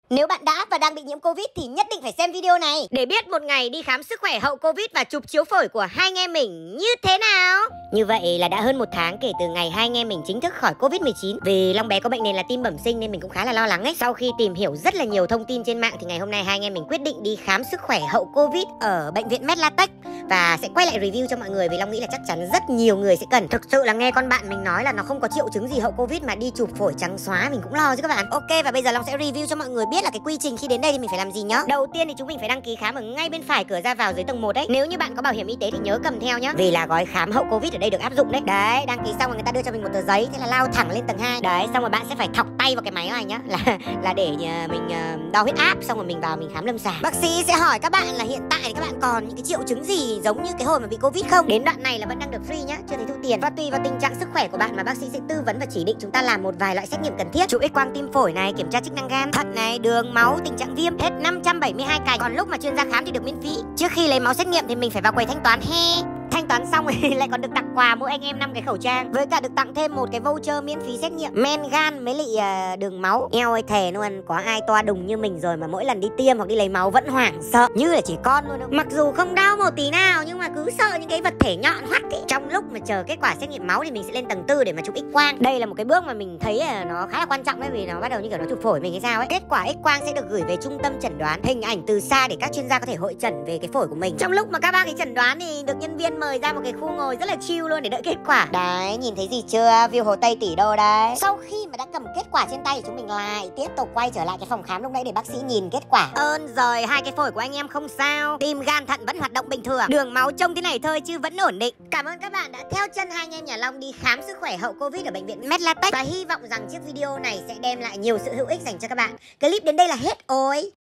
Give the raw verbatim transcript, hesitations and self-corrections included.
Nếu bạn đã và đang bị nhiễm Covid thì nhất định phải xem video này để biết một ngày đi khám sức khỏe hậu Covid và chụp chiếu phổi của hai anh em mình như thế nào. Như vậy là đã hơn một tháng kể từ ngày hai anh em mình chính thức khỏi Covid mười chín. Vì Long bé có bệnh nền là tim bẩm sinh nên mình cũng khá là lo lắng ấy. Sau khi tìm hiểu rất là nhiều thông tin trên mạng thì ngày hôm nay hai anh em mình quyết định đi khám sức khỏe hậu Covid ở bệnh viện Medlatech và sẽ quay lại review cho mọi người vì Long nghĩ là chắc chắn rất nhiều người sẽ cần. Thực sự là nghe con bạn mình nói là nó không có triệu chứng gì hậu Covid mà đi chụp phổi trắng xóa mình cũng lo chứ các bạn. Ok, và bây giờ Long sẽ review cho mọi người biết là cái quy trình khi đến đây thì mình phải làm gì nhá. Đầu tiên thì chúng mình phải đăng ký khám ở ngay bên phải cửa ra vào dưới tầng một đấy. Nếu như bạn có bảo hiểm y tế thì nhớ cầm theo nhá, vì là gói khám hậu Covid ở đây được áp dụng đấy. Đấy, đăng ký xong rồi người ta đưa cho mình một tờ giấy, thế là lao thẳng lên tầng hai. Đấy, xong rồi bạn sẽ phải thọc tay vào cái máy này nhá, là là để mình đo huyết áp, xong rồi mình vào mình khám lâm sàng. Bác sĩ sẽ hỏi các bạn là hiện tại thì các bạn còn những cái triệu chứng gì giống như cái hồi mà bị Covid không. Đến đoạn này là vẫn đang được free nhá, chưa thấy thu tiền. Và tùy vào tình trạng sức khỏe của bạn mà bác sĩ sẽ tư vấn và chỉ định chúng ta làm một vài loại xét nghiệm cần thiết. Chụp X quang tim phổi này, kiểm tra chức năng gan, thận này, đường, máu, tình trạng viêm, hết năm trăm bảy mươi hai cành. Còn lúc mà chuyên gia khám thì được miễn phí. Trước khi lấy máu xét nghiệm thì mình phải vào quầy thanh toán he. Thanh toán xong thì lại còn được tặng quà mỗi anh em năm cái khẩu trang, với cả được tặng thêm một cái voucher miễn phí xét nghiệm men gan mới lại uh, đường máu. Eo ơi thề luôn, có ai toa đùng như mình rồi mà mỗi lần đi tiêm hoặc đi lấy máu vẫn hoảng sợ như là trẻ con luôn không? Mặc dù không đau một tí nào nhưng mà cứ sợ những cái vật thể nhọn hoắt ấy. Trong lúc mà chờ kết quả xét nghiệm máu thì mình sẽ lên tầng tư để mà chụp X quang. Đây là một cái bước mà mình thấy là nó khá là quan trọng đấy, vì nó bắt đầu như kiểu nó chụp phổi mình hay sao ấy. Kết quả X quang sẽ được gửi về trung tâm chẩn đoán hình ảnh từ xa để các chuyên gia có thể hội chẩn về cái phổi của mình. Trong lúc mà các bác ấy chẩn đoán thì được nhân viên mời ra một cái khu ngồi rất là chill luôn để đợi kết quả. Đấy, nhìn thấy gì chưa? View Hồ Tây tỷ đô đấy. Sau khi mà đã cầm kết quả trên tay thì chúng mình lại tiếp tục quay trở lại cái phòng khám lúc nãy để bác sĩ nhìn kết quả. Ơn rồi, hai cái phổi của anh em không sao, tim gan thận vẫn hoạt động bình thường, đường máu trông thế này thôi chứ vẫn ổn định. Cảm ơn các bạn đã theo chân hai anh em nhà Long đi khám sức khỏe hậu Covid ở bệnh viện Medlatech và hy vọng rằng chiếc video này sẽ đem lại nhiều sự hữu ích dành cho các bạn. Clip đến đây là hết rồi.